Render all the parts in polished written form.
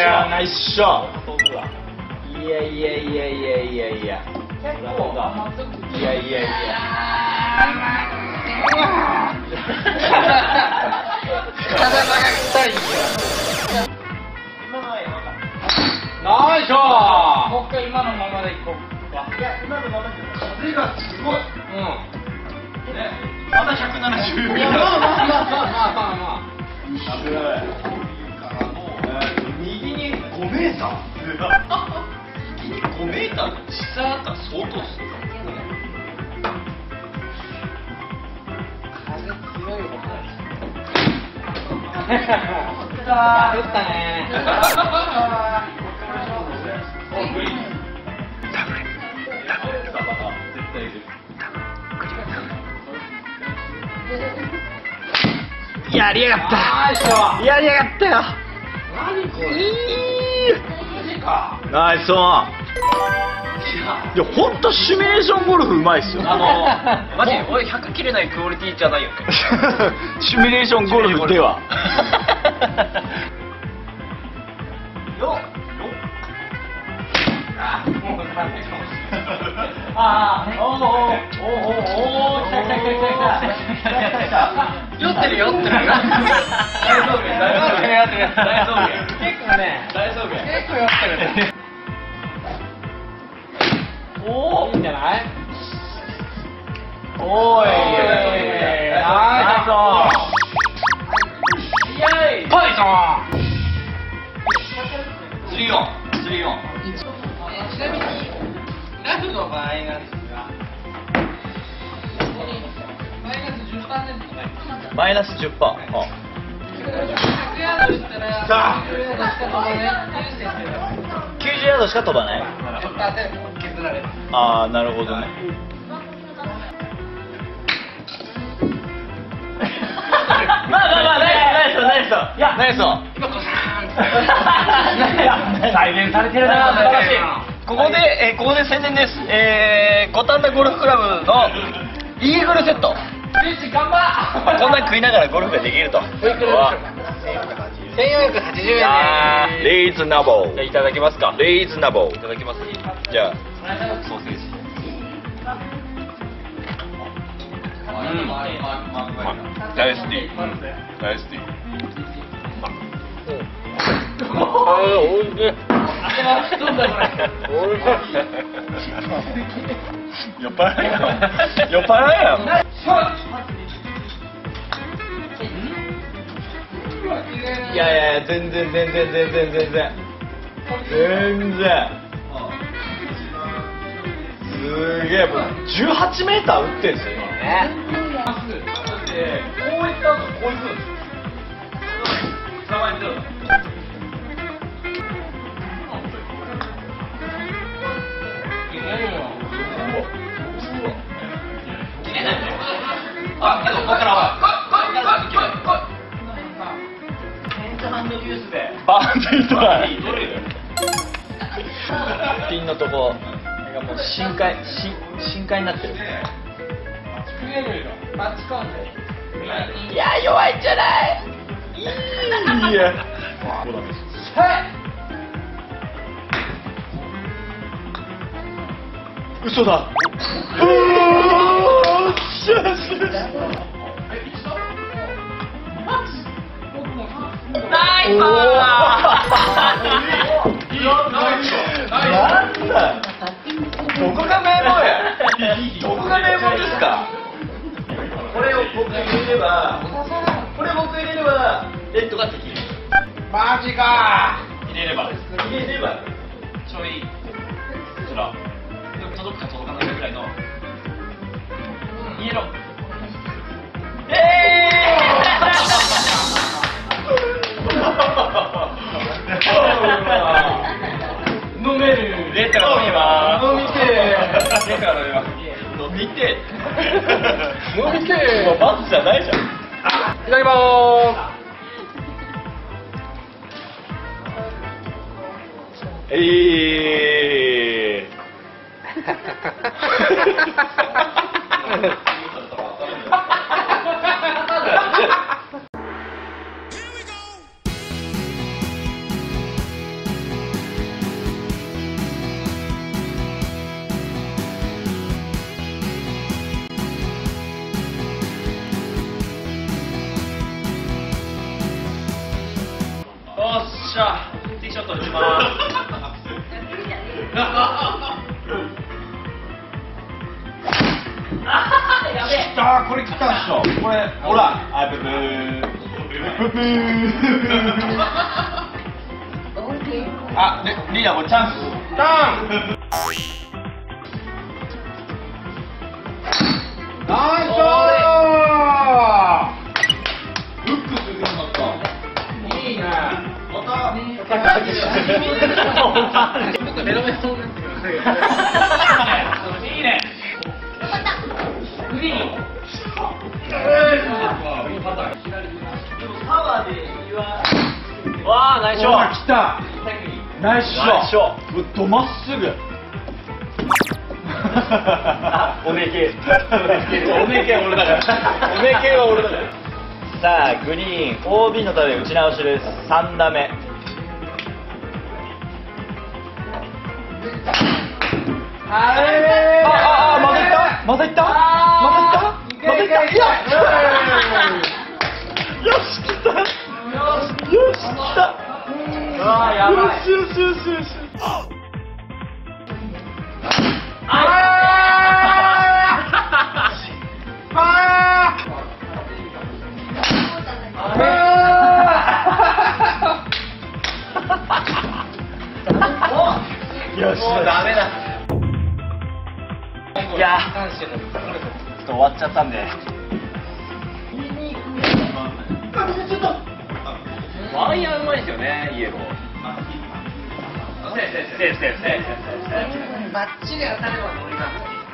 やー、ナイスショット。いやいやいやいやいやいや。結構甘すぎる。いやいやいや。体が痛いよ。今のはやばかった。ナイスショット。もう一回今のままでいこうか。いや、今のままで。風がすごい。うん。ね。まだ170秒。まあ。危ない。右に5メーター。右に5メーターの時差あったら相当する。風強いよ。打ったね。やりやがった。やりやがったよ。何これ。ナイスオン。いや、ほんとシミュレーションゴルフうまいっすよ。 マジ俺100切れないクオリティじゃないよね。 シミュレーションゴルフでは。 酔ってる酔ってる。大丈夫結構ね、大丈夫結構酔ってる。おお、いいんじゃない？おーい。ナイス。イエーイ。パイソン。3-4。ちなみにラフの場合なんですが、マイナス 10% ね。 マイナス 10%。 100ヤード打ったら90ヤードしか飛ばない。 90ヤードしか飛ばない。 10%削られる。 ああ、なるほどね。まあナイスナイス。いやナイス。 今コシャーン。再現されてるな。ここで宣伝です。五反田ゴルフクラブのイーグルセット。頑張。こんな食いながらゴルフができると。1480円。 リーズナボー。 いただきますか。 リーズナボー。 いただきます。 じゃあソーセージ。 大好き。大好き。おいしい。酔っ払いや。酔っ払いや。いや全然。すげえ、もう18メーター打ってんすよ今ね。こういった後こういくんですよ。あ、けどここからはバンドデュースでバンドデュースピンのとこなんかもう深海になってる。いや弱いんじゃない。いや嘘だ。 ナイス。 なんだ。どこが名門や。どこが名門ですか。これを僕入れればレッドができる。 マジか。 入れればちょいこちら届くか届かないぐらいのイエロー。飲める。レター飲みます。飲みてー。レター飲みます。飲みてー。飲みてー。 もうバツじゃないじゃん。 いただきまーす。 来たっしょ。これほら、あ、ブブーブブー。あ、でリーダーこれチャンス。ターン。ナイス。フックするようになった。いいね。また。メロメロになってくる。いいね。グリーン。 わあ、ナイスショット。 来た。ナイスショット。どまっすぐ。 おねけ。おねけは俺だから。おねけは俺だから。さあ、グリーン OB のため打ち直しです。3打目。まだいった。まだいった。よし、来た。よし、来た。ああ、やばい。よし。よし、もうダメだ。いや、ちょっと終わっちゃったんで。ワイヤーうまいですよね、イエロー。セーフ。バッチリ当たれば乗りだ。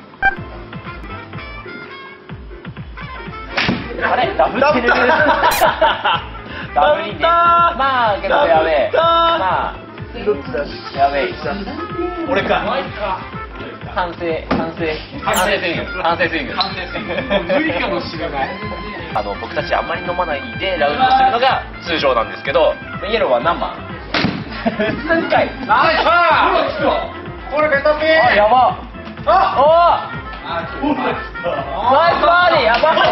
あれ、ダブってる。ダブりって。まあけどやべえ。まあやべえ。俺か。反省スイング。無理かもしれない。僕たちあんまり飲まないでラウンドするのが通常なんですけど、イエローは何番？3回。 ナイス。これベタピン。 あ、やば。おお。ナイスバーディー。やば。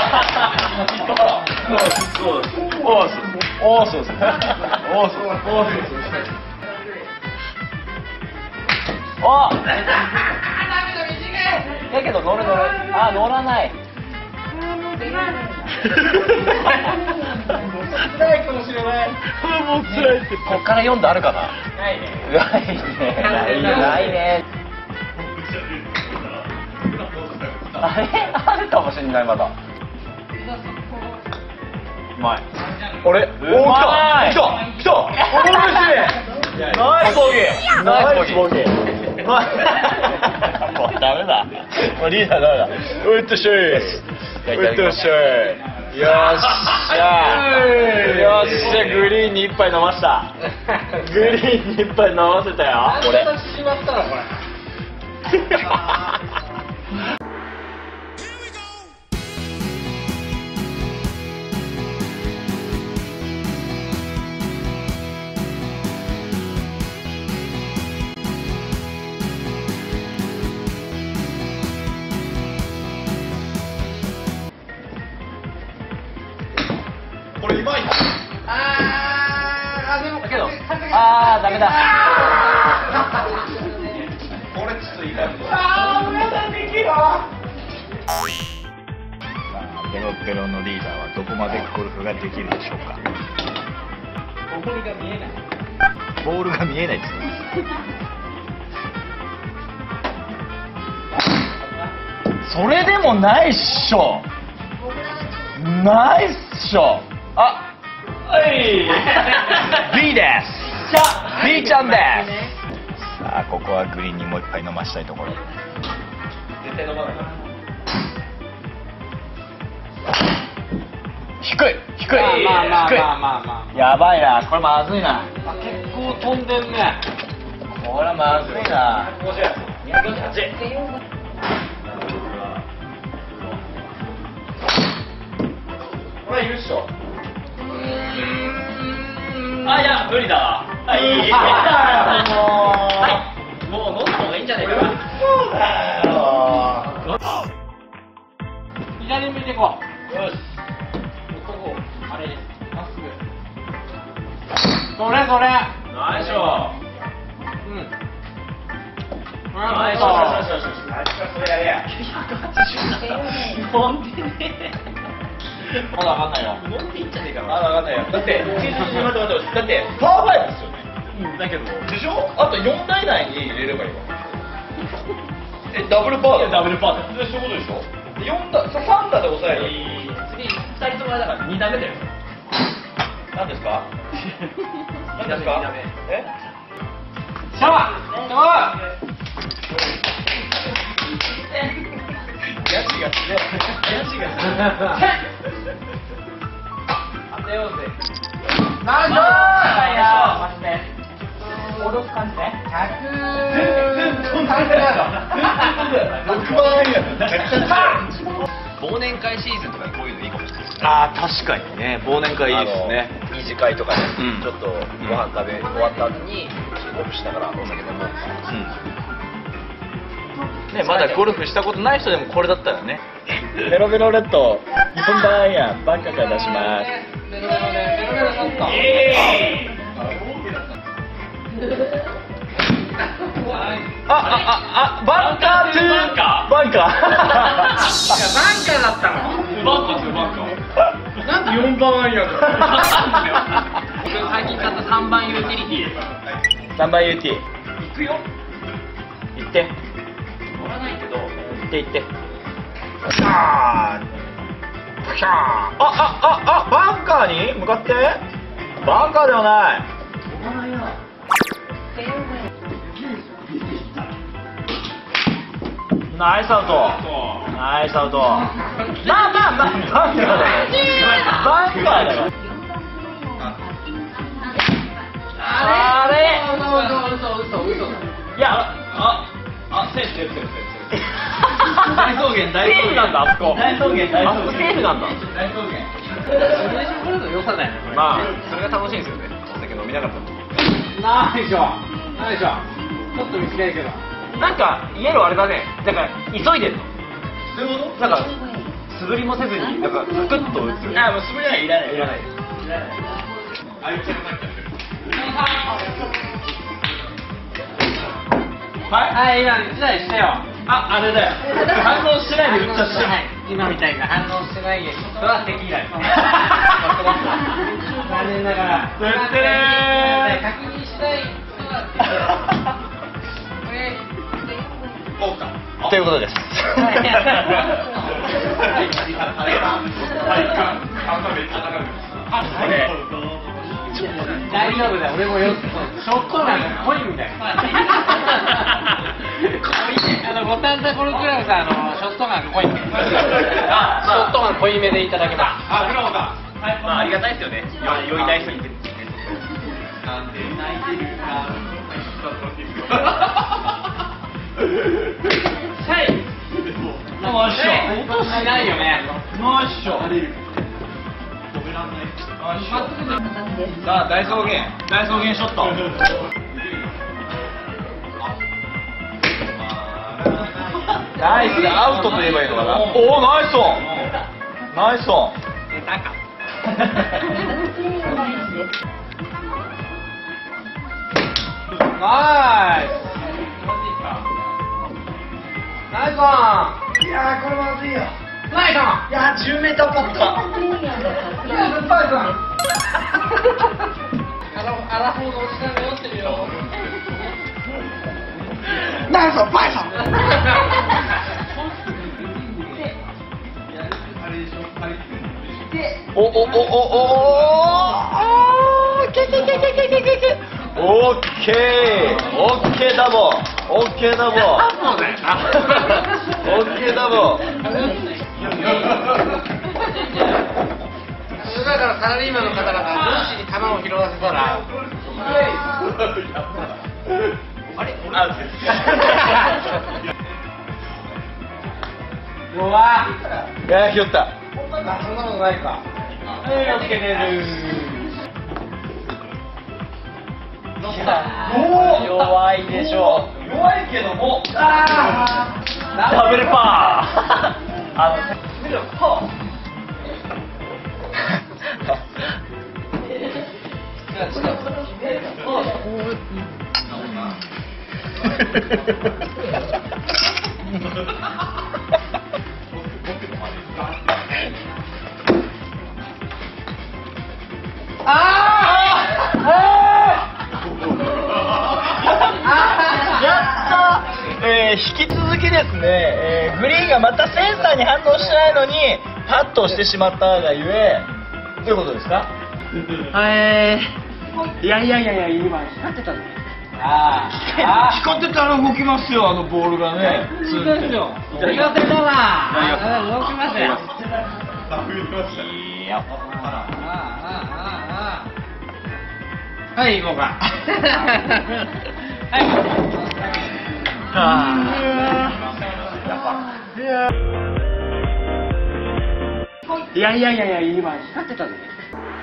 お。だけど乗る。あ、乗らない。 辛いかもしれない。もう辛いって。 こっから4度あるかな。ないね。ないね。あれあるかもしれない。まだ。うまい。俺。うまい。来た。ナイスボギー。もうダメだ。もうリーダーダメだ。うっとしょい。よっしゃ。グリーンに1杯飲ました。グリーンに1杯飲ませたよ。これ。しまったなこれ。 これうまい。 けど、ダメだ。 これちょっといいか。 ペロペロのリーダーはどこまでゴルフができるでしょうか。ボールが見えないです。 それでもないっしょ。ナイスっしょ。あ、はい。B です。B ちゃんです。 さあここはグリーンにもう一杯飲ましたいところ。 絶対飲まない。低い。やばいな。これまずいな。 結構飛んでんね。 これまずいな。258。これいるっしょ。あ、いや無理だわ。はい。もう飲んだ方がいいんじゃないかな。 そうだよ。左向いていこう。よし。あれまっすぐ。それ。 ナイスショット。 それやれや。 なんでね。 まだわかんないよ。 持っていっちゃねえかまだわかんないよ。だって、待って、だってパー5ですよね。 だけどでしょ？あと4台以内に入れればいいわ。ダブルパーだよ。 ダブルパーだよ。 そういうことでしょ？4打、3打で抑える。 次2人ともだから2打目だよ。 何ですか？何ですか？え？ シャワーヤシが強い。ヤシが当てようぜ。 ナイスマジで。脅す感じね。 6万円忘年会シーズンとかにこういうのいいかもしれないですね。 ああ、確かにね。忘年会いいですね。 二次会とかで、 うんちょっとご飯食べ終わった後にオフしながらお酒飲もう。 ね、まだゴルフしたことない人でもこれだったらね。ベロベロレッド4番アイアンバンカーから出します。 ベロベロでベロベロショットバンカートゥーバンカーバンカーだったのバンカーですよバンカー。 なんで4番アイアンだ僕最近買った3番ユーティリティ。 3番 UT 行くよ。 行って乗らないけど。 行って行ってシャーバンカーに向かってバンカーではないナイスアウトナイスアウトまあバンカーだよバンカーだよあれ嘘いやセーフセーフセーフ。 大草原大草原なんだあそこ大草原大草原あそこセーフなんだ大草原。これの良さだよね。 まあそれが楽しいんですよね。お酒飲みながら。 ナイスショちょっと短いけどなんかイエローあれだね。だから急いでんの。 そういうことなんか素振りもせずになんかサクッと打つ。 あもう素振りはいらないいらない。 あいつらなっちゃってるはい今1台してよあれだよ反応してないで打っちゃってはい今みたいな反応してないでそれはテキーラですね。 残念ながらてってれー確認しない人はということです大丈夫だよ俺もよショットガンが濃いんだよボタンザコルクラブさんショットガン濃いんだよショットガン濃いめでいただけますあ、フラモさまあありがたいですよね。酔いたい人に。 なんで泣いてるかはいよっしゃ音しないよねよっしゃさあ大草原ショットナイスアウトと言えばいいのかなおおナイスオンナイスオン出たか。 ナイスナイスワンいやーこれまずいよナイスワンいやー10メーターパットアラフォーのおじさんが酔ってるよナイスオンバイソンおおおおおおけけけけけけけけオッケーオッケーダボオッケーダボそうだよオッケーダボだからサラリーマンの方々が上司に球を拾わせたらあれアウトです弱いやー拾ったそんなことないかオッケーです弱いでしょう弱いけどもダブルパーパー引き続きですね、グリーンがまたセンサーに反応しないのにハッとしてしまったがゆえ、どういうことですか？ いや、今光ってたね。 光ってたら動きますよ、あのボールがね。 そうですよ。光ってたわ。動きますよ。 いや。 はい、行こうか。いや、今光ってたね。